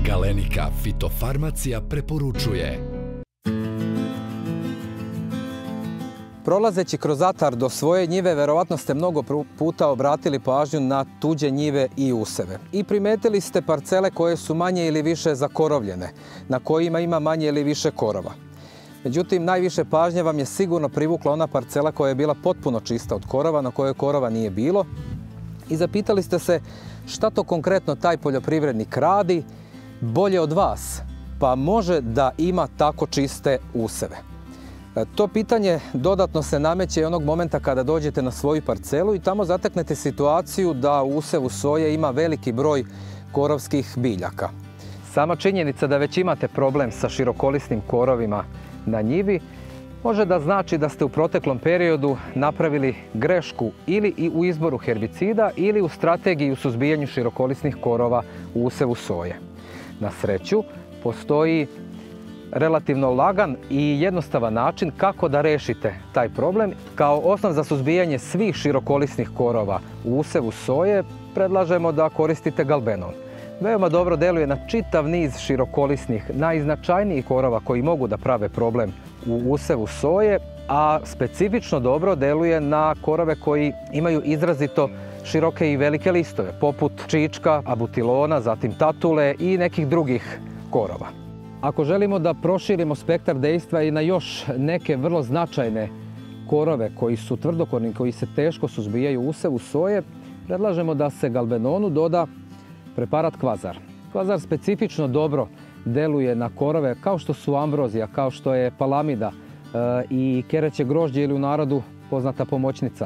Galenika fitofarmacija preporučuje. Prolazeći kroz atar do svoje njive, verovatno ste mnogo puta obratili pažnju na tuđe njive i useve. I primetili ste parcele koje su manje ili više zakorovljene, na kojima ima manje ili više korova. Međutim, najviše pažnje vam je sigurno privukla ona parcela koja je bila potpuno čista od korova, na kojoj korova nije bilo. I zapitali ste se šta to konkretno taj poljoprivrednik radi bolje od vas, pa može da ima tako čiste useve. To pitanje dodatno se nameće i onog momenta kada dođete na svoju parcelu i tamo zateknete situaciju da u usevu soje ima veliki broj korovskih biljaka. Sama činjenica da već imate problem sa širokolisnim korovima na njivi može da znači da ste u proteklom periodu napravili grešku ili i u izboru herbicida ili u strategiji u suzbijanju širokolisnih korova u usevu soje. Na sreću, postoji relativno lagan i jednostavan način kako da rešite taj problem. Kao osnov za suzbijanje svih širokolisnih korova u usevu soje predlažemo da koristite galbenon. Veoma dobro deluje na čitav niz širokolisnih, najznačajnijih korova koji mogu da prave problem u usevu soje, a specifično dobro deluje na korove koji imaju izrazito široke i velike listove, poput čička, abutilona, zatim tatule i nekih drugih korova. Ako želimo da proširimo spektar dejstva i na još neke vrlo značajne korove koji su tvrdokorni, koji se teško suzbijaju u usevu soje, predlažemo da se galbenonu doda preparat kvazar. Kvazar specifično dobro deluje na korove kao što su ambrozija, kao što je palamida i kereće grožđe ili u narodu poznata pomoćnica.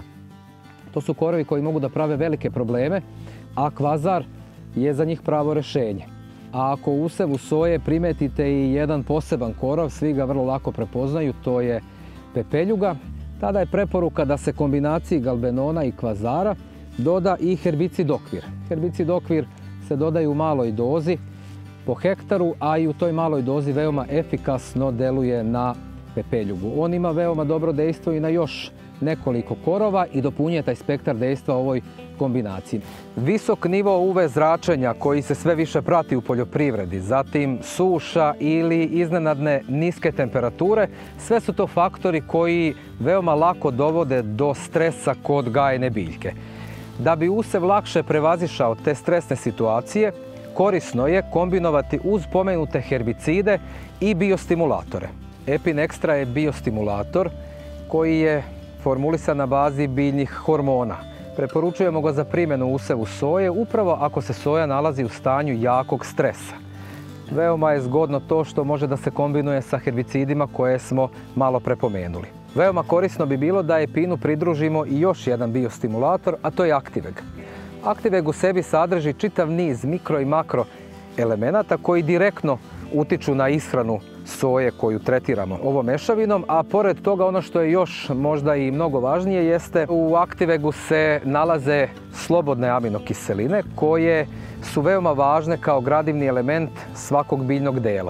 To su korovi koji mogu da prave velike probleme, a kvazar je za njih pravo rešenje. A ako u usevu soje primetite i jedan poseban korov, svi ga vrlo lako prepoznaju, to je pepeljuga, tada je preporuka da se kombinaciji galbenona i kvazara doda i herbicid okvir. Herbicid okvir se dodaje u maloj dozi po hektaru, a i u toj maloj dozi veoma efikasno deluje na pepeljugu. On ima veoma dobro dejstvo i na još nekoliko korova i dopunjuje taj spektar dejstva ovoj kombinaciji. Visok nivo UV zračenja koji se sve više prati u poljoprivredi, zatim suša ili iznenadne niske temperature, sve su to faktori koji veoma lako dovode do stresa kod gajene biljke. Da bi usev lakše prevazišao te stresne situacije, korisno je kombinovati uz pomenute herbicide i biostimulatore. Epin Extra je biostimulator koji je formulisan na bazi biljnih hormona. Preporučujemo ga za primjenu u usevu soje upravo ako se soja nalazi u stanju jakog stresa. Veoma je zgodno to što može da se kombinuje sa herbicidima koje smo malo prepomenuli. Veoma korisno bi bilo da epinu pridružimo i još jedan biostimulator, a to je Activeg. Activeg u sebi sadrži čitav niz mikro i makro elemenata koji direktno utiču na ishranu soje koju tretiramo ovom mešavinom, a pored toga ono što je još možda i mnogo važnije jeste u Activegu se nalaze slobodne aminokiseline koje su veoma važne kao gradivni element svakog biljnog dela.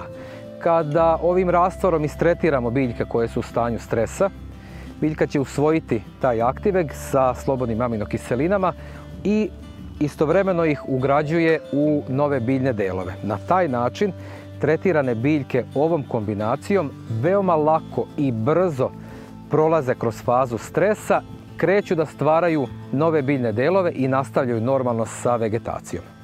Kada ovim rastvorom istretiramo biljke koje su u stanju stresa, biljka će usvojiti taj Activeg sa slobodnim aminokiselinama i istovremeno ih ugrađuje u nove biljne delove. Na taj način tretirane biljke ovom kombinacijom veoma lako i brzo prolaze kroz fazu stresa, kreću da stvaraju nove biljne delove i nastavljaju normalno sa vegetacijom.